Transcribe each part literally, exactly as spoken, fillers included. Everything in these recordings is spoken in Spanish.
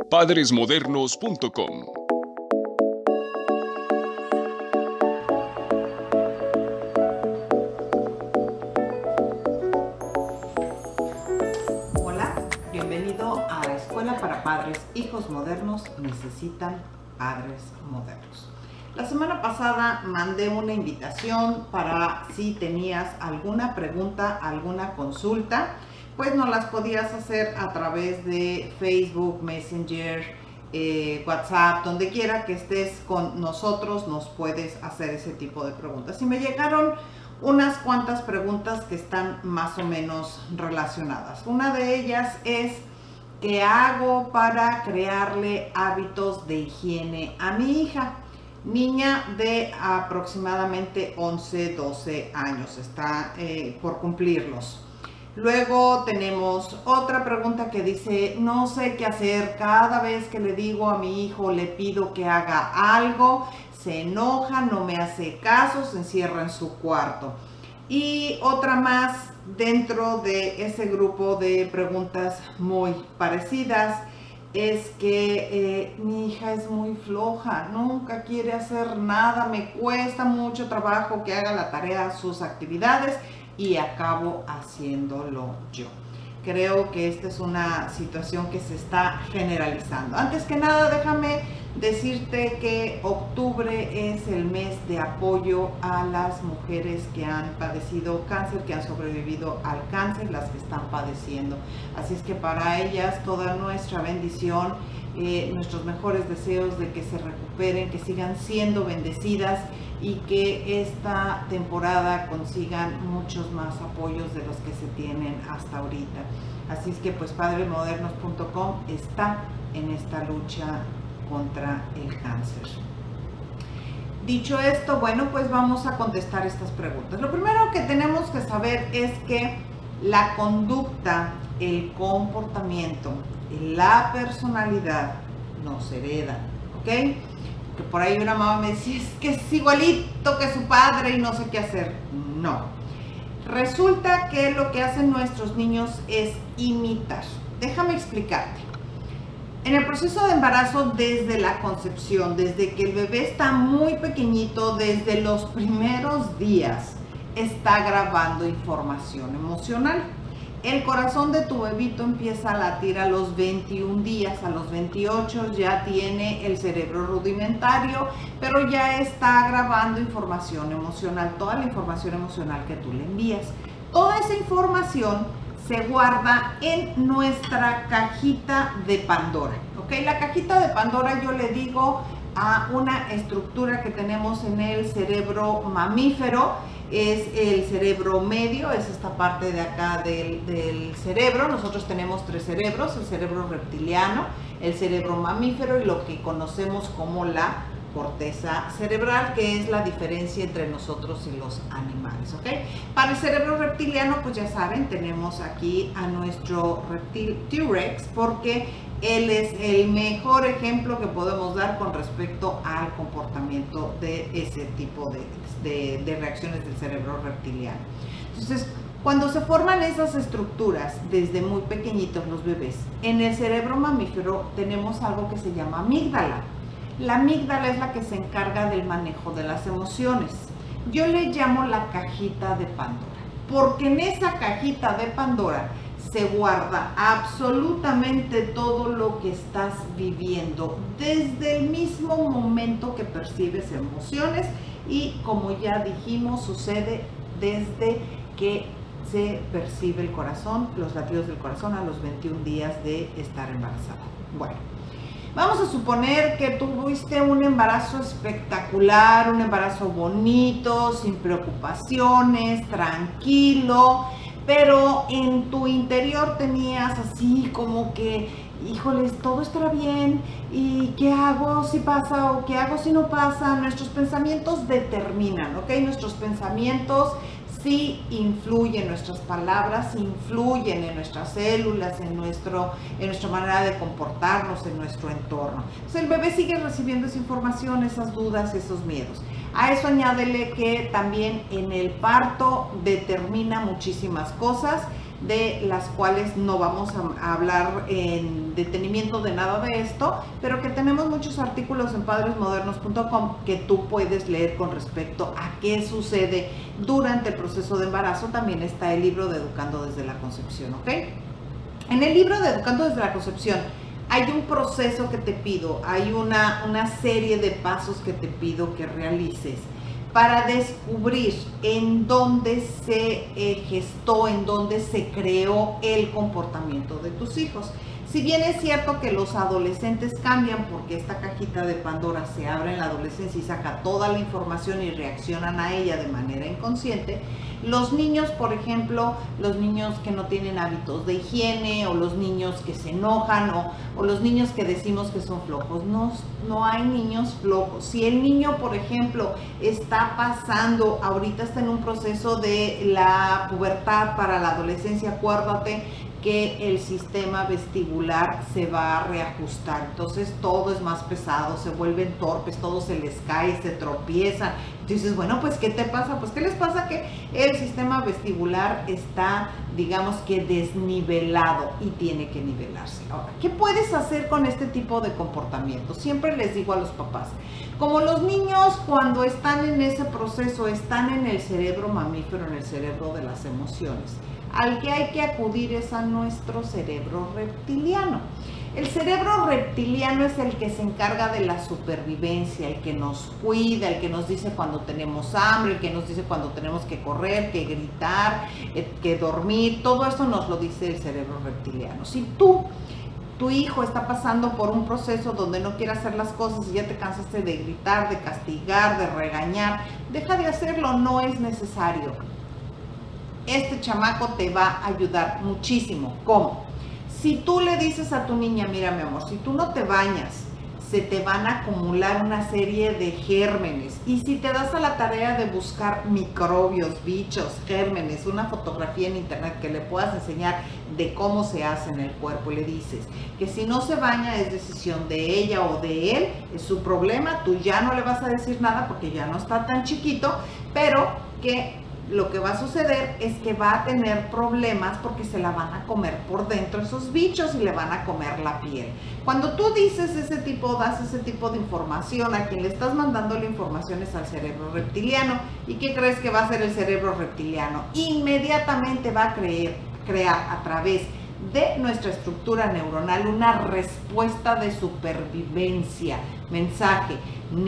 padres modernos punto com. Hola, bienvenido a la Escuela para Padres. Hijos modernos necesitan padres modernos. La semana pasada mandé una invitación para si tenías alguna pregunta, alguna consulta, pues nos las podías hacer a través de Facebook, Messenger, eh, WhatsApp, donde quiera que estés con nosotros nos puedes hacer ese tipo de preguntas. Y me llegaron unas cuantas preguntas que están más o menos relacionadas. Una de ellas es: ¿qué hago para crearle hábitos de higiene a mi hija? Niña de aproximadamente once, doce años, está eh, por cumplirlos. Luego tenemos otra pregunta que dice: no sé qué hacer, cada vez que le digo a mi hijo, le pido que haga algo, se enoja, no me hace caso, se encierra en su cuarto. Y otra más dentro de ese grupo de preguntas muy parecidas es que eh, mi hija es muy floja, nunca quiere hacer nada, me cuesta mucho trabajo que haga la tarea, sus actividades, y acabo haciéndolo yo. Creo que esta es una situación que se está generalizando. Antes que nada, déjame decirte que octubre es el mes de apoyo a las mujeres que han padecido cáncer, que han sobrevivido al cáncer, las que están padeciendo. Así es que para ellas toda nuestra bendición, eh, nuestros mejores deseos de que se recuperen, que sigan siendo bendecidas y que esta temporada consigan muchos más apoyos de los que se tienen hasta ahorita. Así es que pues padres modernos punto com está en esta lucha contra el cáncer. Dicho esto, bueno, pues vamos a contestar estas preguntas. Lo primero que tenemos que saber es que la conducta, el comportamiento, la personalidad nos heredan, ¿ok? Que por ahí una mamá me decía, es que es igualito que su padre y no sé qué hacer. No. Resulta que lo que hacen nuestros niños es imitar. Déjame explicarte. En el proceso de embarazo, desde la concepción, desde que el bebé está muy pequeñito, desde los primeros días, está grabando información emocional. El corazón de tu bebito empieza a latir a los veintiún días, a los veintiocho ya tiene el cerebro rudimentario, pero ya está grabando información emocional, toda la información emocional que tú le envías. Toda esa información se guarda en nuestra cajita de Pandora, ¿ok? La cajita de Pandora yo le digo a una estructura que tenemos en el cerebro mamífero. Es el cerebro medio, es esta parte de acá del, del cerebro. Nosotros tenemos tres cerebros: el cerebro reptiliano, el cerebro mamífero y lo que conocemos como la corteza cerebral, que es la diferencia entre nosotros y los animales, ¿ok? Para el cerebro reptiliano, pues ya saben, tenemos aquí a nuestro reptil T-Rex, porque él es el mejor ejemplo que podemos dar con respecto al comportamiento de ese tipo de, de, de reacciones del cerebro reptiliano. Entonces, cuando se forman esas estructuras desde muy pequeñitos los bebés, en el cerebro mamífero tenemos algo que se llama amígdala. La amígdala es la que se encarga del manejo de las emociones. Yo le llamo la cajita de Pandora, porque en esa cajita de Pandora se guarda absolutamente todo lo que estás viviendo desde el mismo momento que percibes emociones, y como ya dijimos, sucede desde que se percibe el corazón, los latidos del corazón a los veintiún días de estar embarazada. Bueno, vamos a suponer que tuviste un embarazo espectacular, un embarazo bonito, sin preocupaciones, tranquilo, pero en tu interior tenías así como que, híjoles, todo estará bien, y ¿qué hago si pasa o qué hago si no pasa? Nuestros pensamientos determinan, ¿ok? Nuestros pensamientos sí influyen, nuestras palabras influyen en nuestras células, en, nuestro, en nuestra manera de comportarnos, en nuestro entorno. Entonces el bebé sigue recibiendo esa información, esas dudas, esos miedos. A eso añádele que también en el parto determina muchísimas cosas, de las cuales no vamos a hablar en detenimiento de nada de esto, pero que tenemos muchos artículos en padres modernos punto com que tú puedes leer con respecto a qué sucede durante el proceso de embarazo. También está el libro de Educando desde la Concepción, ¿ok? En el libro de Educando desde la Concepción hay un proceso que te pido, hay una, una serie de pasos que te pido que realices para descubrir en dónde se eh, gestó, en dónde se creó el comportamiento de tus hijos. Si bien es cierto que los adolescentes cambian porque esta cajita de Pandora se abre en la adolescencia y saca toda la información y reaccionan a ella de manera inconsciente, los niños, por ejemplo, los niños que no tienen hábitos de higiene, o los niños que se enojan, o, o los niños que decimos que son flojos, no, no hay niños flojos. Si el niño, por ejemplo, está pasando, ahorita está en un proceso de la pubertad para la adolescencia, acuérdate que el sistema vestibular se va a reajustar, entonces todo es más pesado, se vuelven torpes, todo se les cae, se tropiezan. Entonces, bueno, pues ¿qué te pasa? Pues ¿qué les pasa? Que el sistema vestibular está, digamos que desnivelado y tiene que nivelarse. Ahora, ¿qué puedes hacer con este tipo de comportamiento? Siempre les digo a los papás, como los niños cuando están en ese proceso, están en el cerebro mamífero, en el cerebro de las emociones, al que hay que acudir es a nuestro cerebro reptiliano. El cerebro reptiliano es el que se encarga de la supervivencia, el que nos cuida, el que nos dice cuando tenemos hambre, el que nos dice cuando tenemos que correr, que gritar, que dormir. Todo eso nos lo dice el cerebro reptiliano. Si tú, tu hijo está pasando por un proceso donde no quiere hacer las cosas y ya te cansaste de gritar, de castigar, de regañar, deja de hacerlo, no es necesario. Este chamaco te va a ayudar muchísimo. ¿Cómo? Si tú le dices a tu niña, mira mi amor, si tú no te bañas, se te van a acumular una serie de gérmenes. Y si te das a la tarea de buscar microbios, bichos, gérmenes, una fotografía en internet que le puedas enseñar de cómo se hace en el cuerpo, y le dices que si no se baña es decisión de ella o de él, es su problema, tú ya no le vas a decir nada porque ya no está tan chiquito, pero que lo que va a suceder es que va a tener problemas porque se la van a comer por dentro esos bichos y le van a comer la piel. Cuando tú dices ese tipo, das ese tipo de información, a quien le estás mandando la información es al cerebro reptiliano. ¿Y qué crees que va a hacer el cerebro reptiliano? Inmediatamente va a creer, crear a través de nuestra estructura neuronal una respuesta de supervivencia. Mensaje: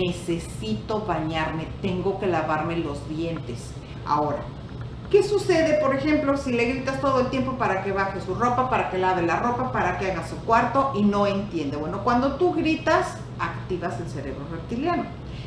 necesito bañarme, tengo que lavarme los dientes. Ahora, ¿qué sucede, por ejemplo, si le gritas todo el tiempo para que baje su ropa, para que lave la ropa, para que haga su cuarto y no entiende? Bueno, cuando tú gritas, activas el cerebro reptiliano.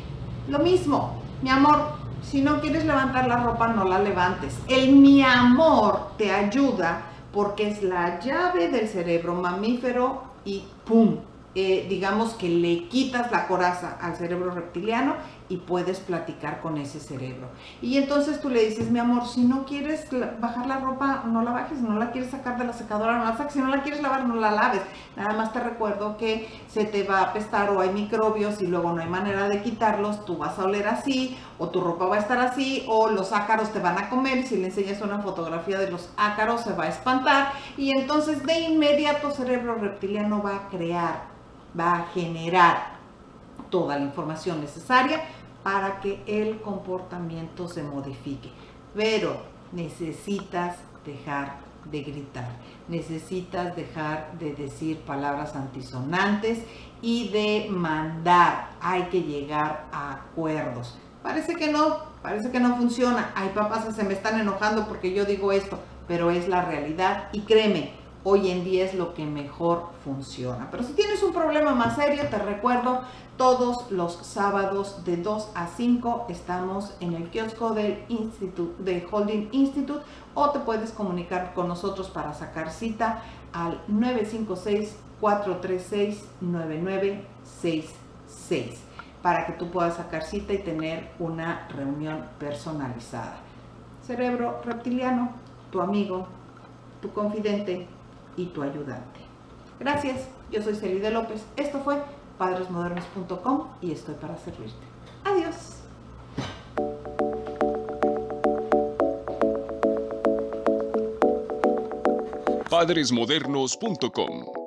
Lo mismo, mi amor, si no quieres levantar la ropa, no la levantes. El mi amor te ayuda porque es la llave del cerebro mamífero y ¡pum! Eh, digamos que le quitas la coraza al cerebro reptiliano y puedes platicar con ese cerebro. Y entonces tú le dices, mi amor, si no quieres bajar la ropa, no la bajes, si no la quieres sacar de la secadora, no la saques, si no la quieres lavar, no la laves. Nada más te recuerdo que se te va a apestar o hay microbios y luego no hay manera de quitarlos, tú vas a oler así, o tu ropa va a estar así, o los ácaros te van a comer, y si le enseñas una fotografía de los ácaros se va a espantar, y entonces de inmediato el cerebro reptiliano va a crear, va a generar toda la información necesaria para que el comportamiento se modifique. Pero necesitas dejar de gritar, necesitas dejar de decir palabras antisonantes y de mandar. Hay que llegar a acuerdos. Parece que no, parece que no funciona. Hay papás que se me están enojando porque yo digo esto, pero es la realidad y créeme, hoy en día es lo que mejor funciona. Pero si tienes un problema más serio, te recuerdo, todos los sábados de dos a cinco estamos en el kiosco del Instituto, de Holding Institute, o te puedes comunicar con nosotros para sacar cita al nueve cinco seis, cuatro tres seis, nueve nueve seis seis para que tú puedas sacar cita y tener una reunión personalizada. Cerebro reptiliano, tu amigo, tu confidente y tu ayudante. Gracias, yo soy Celide López. Esto fue padres modernos punto com y estoy para servirte. Adiós. padres modernos punto com.